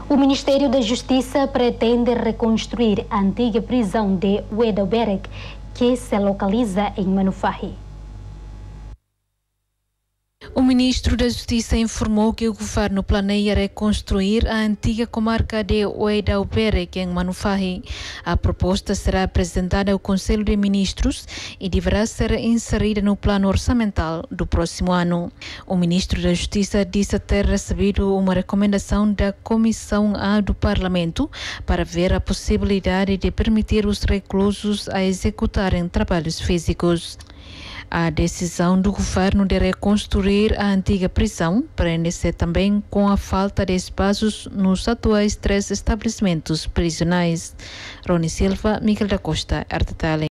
O Ministério da Justiça pretende reconstruir a antiga prisão de Ouedaberg, que se localiza em Manufahi. O ministro da Justiça informou que o governo planeia reconstruir a antiga comarca de Ouedaberg em Manufahi. A proposta será apresentada ao Conselho de Ministros e deverá ser inserida no plano orçamental do próximo ano. O ministro da Justiça disse ter recebido uma recomendação da Comissão A do Parlamento para ver a possibilidade de permitir os reclusos a executarem trabalhos físicos. A decisão do governo de reconstruir a antiga prisão prende-se também com a falta de espaços nos atuais 3 estabelecimentos prisionais. Rony Silva, Miguel da Costa, RTTL.